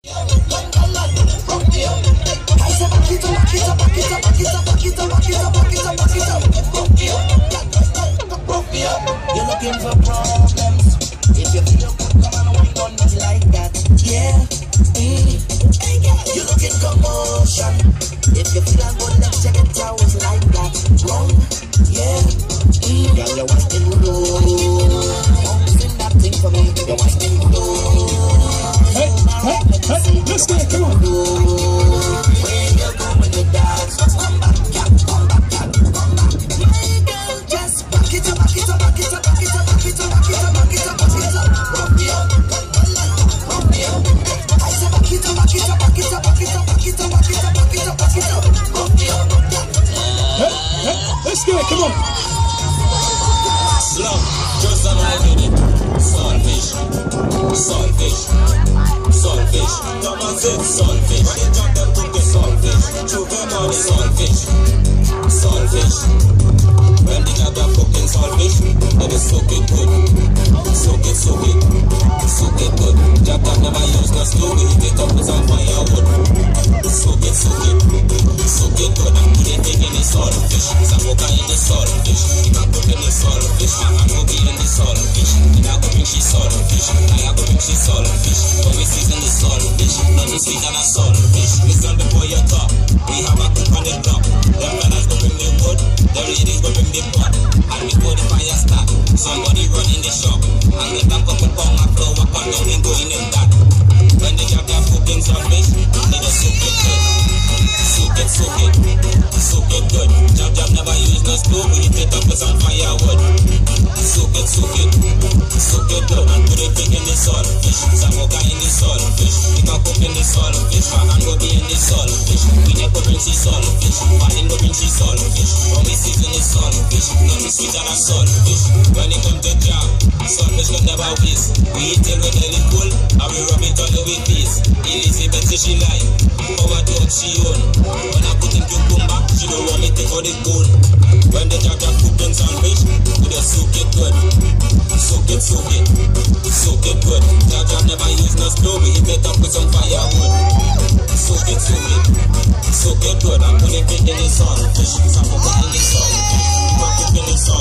You're looking for problems. If you feel good, come on, wine on me like that. Yeah. You're looking commotion. If you feel good, let's check it out like that. Wrong. Yeah. Girl, you're whining low. Sing that thing for me. You're whining low. Hey, let's get it. Come on. Where you going with the dance? Come back, cat. Come back, cat. Come back. My girl, just back it up, back it up, back it up, back it up, back it up, back it up, back it up, back it up. Rock me up, rock me up. I said back it up, back it up, back it up, back it up, back it up, back it up, back it up, back it up. Rock me up. Hey, let's get it. Come on. Slum, just a minute. Saltfish, saltfish, saltfish. Come on, say saltfish. When you drop them, cook the saltfish. Choke them on the saltfish, saltfish. When the job of cooking saltfish, let us soak it good. Soak it, soak it, soak it good. Job that never use no stove, heat it up with some firewood. Soak it, soak it, soak it good. And put it in the saltfish. Samoka in the saltfish. You can cook in the saltfish. I'm cooking in the saltfish. You know go bring she saltfish. I go bring she saltfish. When we season the saltfish, nothing sweet than a saltfish. Listen before you talk. We have a cook on the top. Them fellas go bring the wood. The ladies go bring the pot. And before the fire start, somebody run in the shop. And the back up with pound of flour, come down and go in the that. When they have their cooking saltfish, they just soak it good. Soak it, soak it, soak it good. Job never use no stove, we heat it up with some firewood. Soak it, soak it, soak it good. And put it big in the saltfish. Samoka in the saltfish. You can cook in the saltfish. And go be in the saltfish. We never bring she saltfish. Martin go bring she saltfish. When we season the saltfish, nothing sweet than a saltfish. When it come to jam, saltfish can never waste. We eat it with a little pull, and we rub it on the weak piece. Elizabeth say she like, power dog she own. When I put in cucumber, she don't want me to hold it cold. When the job cooking saltfish, we just soak it good. Soak it, soak it, soak it good. Job never use no stove, we heat it up with some firewood. Soak it, soak it, soak it good. And put it in the saltfish. Some put in the saltfish. Cook it in the saltfish.